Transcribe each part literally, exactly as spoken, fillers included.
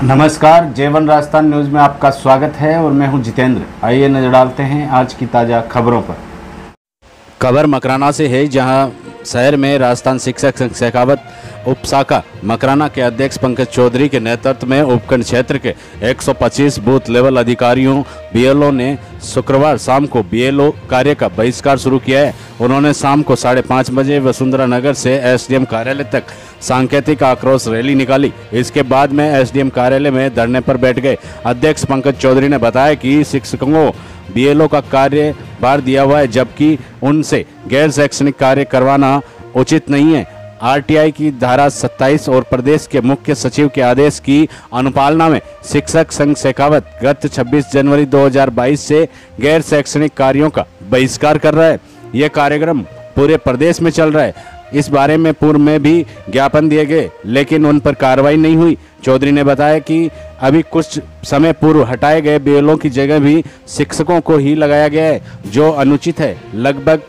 नमस्कार, जेवन राजस्थान न्यूज़ में आपका स्वागत है और मैं हूं जितेंद्र। आइए नजर डालते हैं आज की ताज़ा खबरों पर। खबर मकराना से है, जहां शहर में राजस्थान शिक्षक संघ शेखावत उपशाखा मकराना के अध्यक्ष पंकज चौधरी के नेतृत्व में उपखंड क्षेत्र के एक सौ पच्चीस बूथ लेवल अधिकारियों बीएलओ ने शुक्रवार शाम को बीएलओ कार्य का बहिष्कार शुरू किया है। उन्होंने शाम को साढ़े पाँच बजे वसुंधरा नगर से एसडीएम कार्यालय तक सांकेतिक आक्रोश रैली निकाली। इसके बाद में एसडीएम कार्यालय में धरने पर बैठ गए। अध्यक्ष पंकज चौधरी ने बताया कि शिक्षकों को बीएलओ का कार्यभार दिया हुआ है, जबकि उनसे गैर शैक्षणिक कार्य करवाना उचित नहीं है। आरटीआई की धारा सत्ताईस और प्रदेश के मुख्य सचिव के आदेश की अनुपालना में शिक्षक संघ शेखावत गत छब्बीस जनवरी दो हज़ार बाईस से गैर शैक्षणिक कार्यों का बहिष्कार कर रहा है। यह कार्यक्रम पूरे प्रदेश में चल रहा है। इस बारे में पूर्व में भी ज्ञापन दिए गए, लेकिन उन पर कार्रवाई नहीं हुई। चौधरी ने बताया कि अभी कुछ समय पूर्व हटाए गए बीएलओ की जगह भी शिक्षकों को ही लगाया गया है, जो अनुचित है। लगभग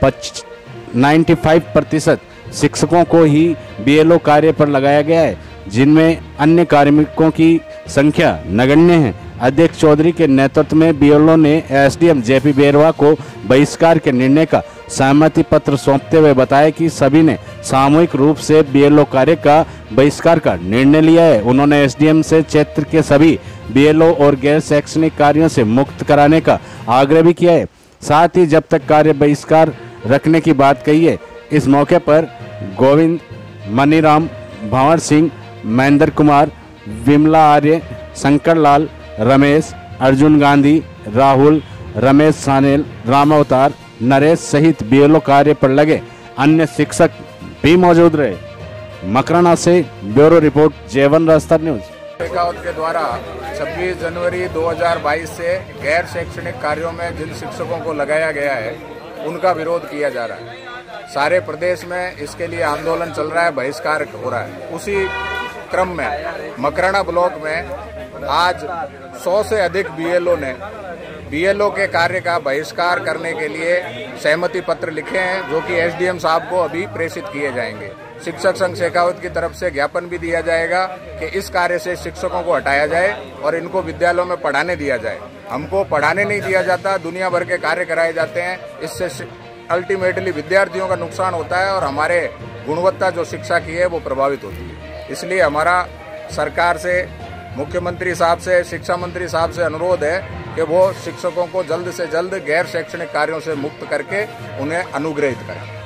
पचानवे प्रतिशत शिक्षकों को ही बीएलओ कार्य पर लगाया गया है, जिनमें अन्य कार्मिकों की संख्या नगण्य है। अध्यक्ष चौधरी के नेतृत्व में बीएलओ ने एसडीएम जेपी बेरवा को बहिष्कार के निर्णय का सहमति पत्र सौंपते हुए बताया कि सभी ने सामूहिक रूप से बीएलओ कार्य का बहिष्कार का निर्णय लिया है। उन्होंने एसडीएम से क्षेत्र के सभी बीएलओ और गैर शैक्षणिक कार्यों से मुक्त कराने का आग्रह भी किया है। साथ ही जब तक कार्य बहिष्कार रखने की बात कही है। इस मौके पर गोविंद, मनीराम, भंवर सिंह, महेंद्र कुमार, विमला आर्य, शंकर लाल, रमेश, अर्जुन गांधी, राहुल, रमेश सानेल, राम अवतार, नरेश सहित बीएलओ कार्य पर लगे अन्य शिक्षक भी मौजूद रहे। मकराना से ब्यूरो रिपोर्ट, जेवन राजस्थान न्यूज। शेखावत के द्वारा छब्बीस जनवरी दो हज़ार बाईस से गैर शैक्षणिक कार्यों में जिन शिक्षकों को लगाया गया है, उनका विरोध किया जा रहा है। सारे प्रदेश में इसके लिए आंदोलन चल रहा है, बहिष्कार हो रहा है। उसी क्रम में मकराना ब्लॉक में आज सौ से अधिक बीएलओ ने बीएलओ के कार्य का बहिष्कार करने के लिए सहमति पत्र लिखे हैं, जो कि एसडीएम साहब को अभी प्रेषित किए जाएंगे। शिक्षक संघ शेखावत की तरफ से ज्ञापन भी दिया जाएगा कि इस कार्य से शिक्षकों को हटाया जाए और इनको विद्यालयों में पढ़ाने दिया जाए। हमको पढ़ाने नहीं दिया जाता, दुनिया भर के कार्य कराए जाते हैं। इससे अल्टीमेटली विद्यार्थियों का नुकसान होता है और हमारे गुणवत्ता जो शिक्षा की है वो प्रभावित होती है। इसलिए हमारा सरकार से, मुख्यमंत्री साहब से, शिक्षा मंत्री साहब से अनुरोध है कि वो शिक्षकों को जल्द से जल्द गैर शैक्षणिक कार्यों से मुक्त करके उन्हें अनुग्रहित करें।